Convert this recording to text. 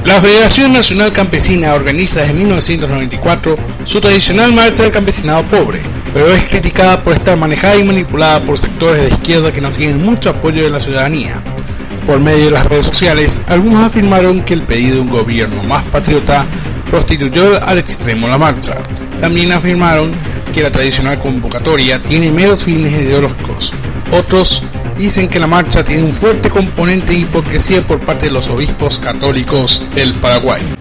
La Federación Nacional Campesina organiza desde 1994 su tradicional marcha del campesinado pobre, pero es criticada por estar manejada y manipulada por sectores de izquierda que no tienen mucho apoyo de la ciudadanía. Por medio de las redes sociales, algunos afirmaron que el pedido de un gobierno más patriota prostituyó al extremo la marcha. También afirmaron que la tradicional convocatoria tiene meros fines ideológicos. Otros dicen que la marcha tiene un fuerte componente de hipocresía por parte de los obispos católicos del Paraguay.